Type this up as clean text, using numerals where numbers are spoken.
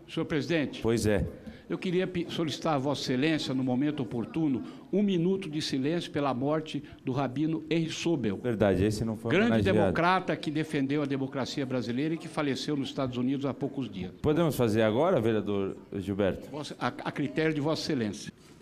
Senhor presidente, Pois é. eu queria solicitar a Vossa Excelência, no momento oportuno, 1 minuto de silêncio pela morte do rabino Henry Sobel, Verdade, esse não foi grande homenageado. democrata que defendeu a democracia brasileira e que faleceu nos Estados Unidos há poucos dias. Podemos fazer agora, vereador Gilberto? A critério de Vossa Excelência.